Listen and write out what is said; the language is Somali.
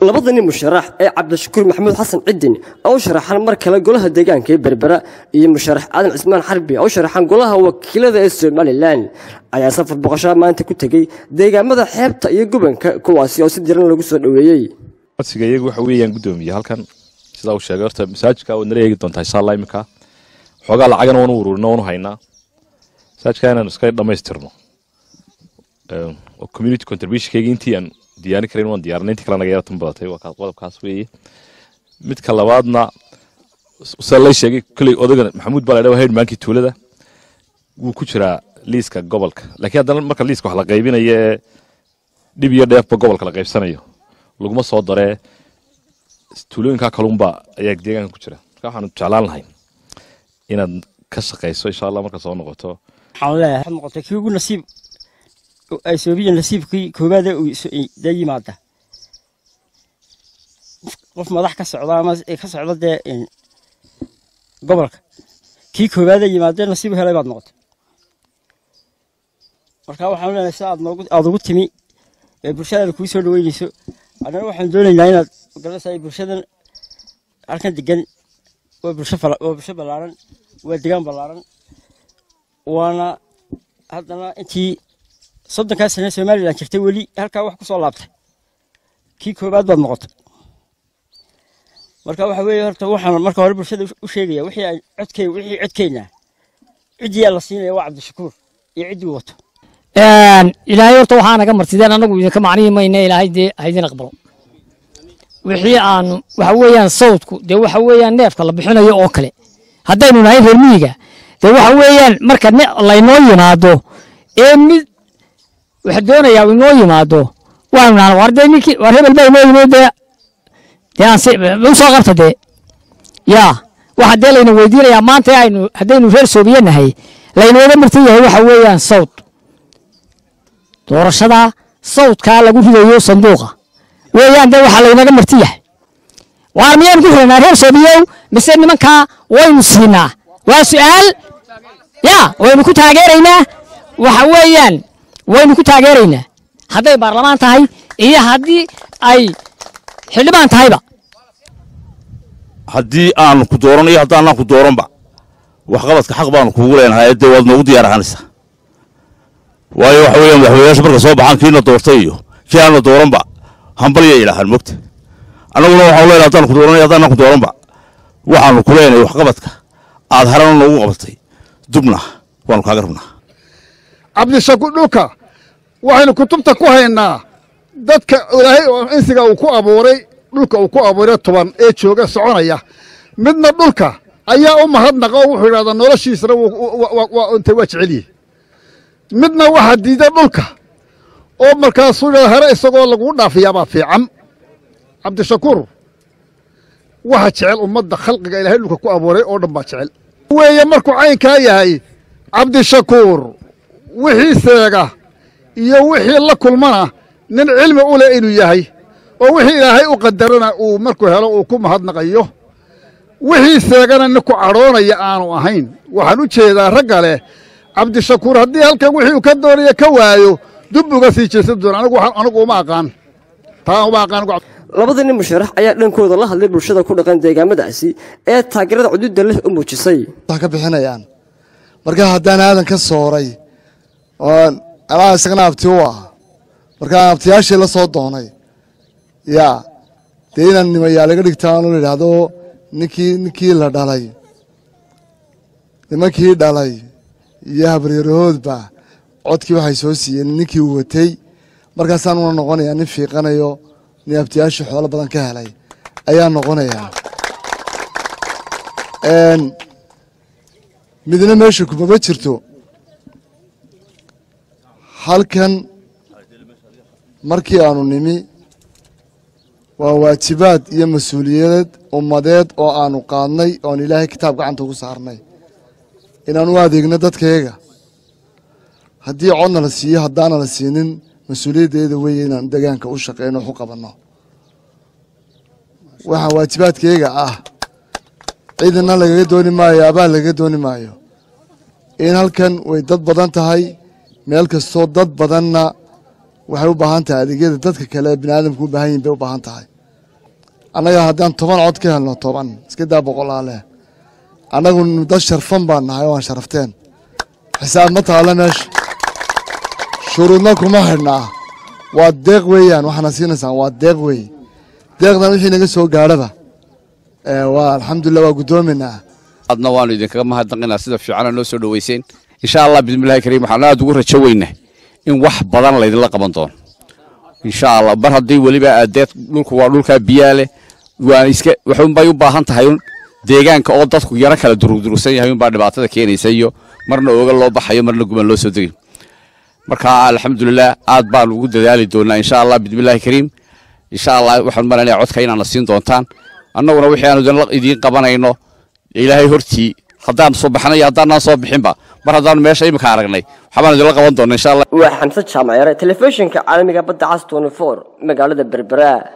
labadani musharax ee Cabdishakuur Maxamuud Xasan Cidin oo sharaxan mar kale golaha deegaanka ee Berbera iyo musharax Aadan Cismaan Xarbi oo sharaxan golaha wakiilada ee Somaliland ayaa safar boqosho maanta ku tagay deegaamada xeebta iyo gobolka kuwaasi oo si diiran lagu soo dhaweeyay codsiga iyagu waxa weeyaan gudoomiye halkan sida uu sheegay horta masaajidka oo nareegi doonta insha Allah imika xogaa lacagana waan ururino waan haynaa masaajidka inaan iska dhameystirno community contribution keegintii aan diyaar karin waan diyaarnayntii kala naga yartan badatay waa qodobkaas weeye mid ka labaadna salay sheegay kulay odagan Maxamuud Balaadhe waa headmankii tuulada wuu ku jiraa liiska gobolka laakiin haddana marka liiska wax la qaybinayo dib iyo dheefba gobolka la qaybsanayo laguma soo daree tuulooyinka kalumba ayaa deegaanka ku jira marka waxaan jeclaan lahayn inaad ka shaqeyso insha Allah marka soo noqoto waxaan leeyahay noqotay kii ugu nasiib ay soobiya nasiibkii koobaad ee dayimaada qof madax ka socda ama ka socda gobolka kii koobaad ee yimaadeen nasiib helay baad noqotay marka waxaan leenahay aad ugu timi ee bulshada ku soo dhaweynayso anana waxaan doonaynaa inaad galasay bulshada halkan degan oo bulsho balaaran waa deegaan balaaran waana haddana intii 30 sano Somaliland jirtay wali halka wax ku soo laabtay kii koobaad baad noqotay marka waxa weeye horta waxaan marka hore bulshada u sheegaya wixii codkeena cidii la siinay waa Cabdishakuur iyo cidii wato ilaahay horta waxaan naga martideen anagu idinka macnihiimayna ilaahay haydin aqbalo wixii aan waxa weeyaan sawdku de waxa weeyaan neefka la bixinayo oo kale haddaynu nahay reer miyiga de waxa weeyaan marka la inoo yimaado mid waxa doonayaa inoo yimaado waan naan wardeyniki war hebel bay inoo yimaado aan soo qabtay ya waxa deelayna weydiinaya maanta aynu haddaynu reer Soobiyanahay la inooga martiyahay waxa weeyaan sawd doorashada sawdka lagu ridayo sanduuqa weeyaan de waxa la inaga martiyahay waan miyaan ku xirnaa reer Soobiyow mise nimanka waynu siinaa waa su'aal ya waynu ku taageeraynaa waxa weeyaan waynu ku taageeraynaa hadday baarlamaan tahay iyo haddii ay xildhibaan tahayba haddii aan ku dooranayo haddaan ku dooranba wax qabadka xaq baan kuugu leenahay ee waad noogu diyaarahanaysaa waayo waxa weeyaan madaxweynayaasha marka soo baxaan kiina doortay iyo kii aan la dooranba hambaliya ilaahan mogta annaguna waxaan leenahay haddaan ku dooranayo haddaan ku dooranba waxaanu ku leenahay wax qabadka aad harana noogu qabatay dubna waanu kaaga rabnaa Cabdishakuur dhulka waxaynu kutubta ku haynaa dadka ilaahay oo insiga uu ku abuuray dhulka uu ku abuuray toban ee jooga soconaya midna dhulka ayaa u mahadnaqa oo wuxuu yiraahdaa noloshiisa waa intay waa jeceliye midna waxa diiday dhulka oo markaas uu hore isagoo lagu dhaafiyaa fiican Cabdishakuur waxa jecel ummadda khalqiga ilaahay dhulka ku abuuray oo dhan baa jecel weeye markuu caynka yahay Cabdishakuur wixii seega iyo wixii la kulmana nin cilmi u leh inuu yahay oo wixii ilaahay u qadarana uu markuu helo uu ku mahadnaqayo wixii seegana nin ku caroonaya aanu ahayn waxaan u jeedaa ragga leh Cabdishakuur haddii halkan wixii uu ka doonaya ka waayo dib uga sii jeesan doona anigu uma aqaan labadani musharax ayaa dhankooda la hadlay bulshada ku dhaqan deegaamadaasi ee taageerada xuduudda leh u muujisay wax ka bixinayaan marka haddaan aadan ka sooray oo ama isagana abti u ah marka abtiyaashii la soo doonay ya deedan nimayaa laga dhigtaan oo yiraahdo ninkii la dhalay nimankii dhalay iyo habriirhoodba codkii waxay soo siiyeen ninkii uu watay markaasaan una noqonayaa nin fiiqanayo nin abtiyaashii xoolo badan ka helay ayaa noqonayaa midna meesha kuma jirto halkan markii aanu nimi waa waajibaad iyo mas'uuliyad ummadeed oo aanu qaadnay oo ilaahay kitaab gacanta ugu saarnay inaan u adeegno dadkayga haddii codna la siiyo haddaana la siinin mas'uuliyaddeeda weeye inaan deegaanka u shaqeyno wax u qabanno waxa waajibaadkayga ah ciidana lagaga dooni maayo abaal lagaga dooni maayo in halkan way dad badan tahay meel kastoo dad badanna waxay u baahan tahay adeegyada dadka kale bini'aadamku u baahan yihiin bay u baahan tahay annaga haddaan 10 cod ka helno 10 iska daa boqolaale annagu dad sharfan baan nahay waan sharafteen xisaab ma taala meesha shuruudna kuma xidhnaa waa deeq weeyaan waxaana siinaysaan waa deeq weey deeqdan wixii naga soo gaadhaba waa alxamdulillah waa guddoominaa adna waanu idinkaga mahadnaqinaa sida fiican noo soo dhaweyseen insha Allah bismillaahi kariim waxaan aad ugu rajo weynaa in wax badan la idinla qaban doono insha Allah bar haddii waliba adeed dhulku waa dhulka biyaale waan iska waxun bay u baahan tahay deegaanka oo dadku yara kala durugsan yahay baa dhibaatada keenaysa iyo marna ooga loo baxayo marna guban loo soo degay marka alxamdulillah aad baan ugu dadaali doonaa insha Allah bismillaahi kariim insha Allah waxaan maranayaa codka inaana siin doontaan annaguna wixii aanu idin qabanayno ilaahay hortii haddaan soo baxnay haddaan soo bixinba mar haddaan meesha imika aragnay waxaan idin la qaban doonaa insha Allah waa xamse jaamac yare telefishinka caalamiga badda cas 24 magaalada Berbera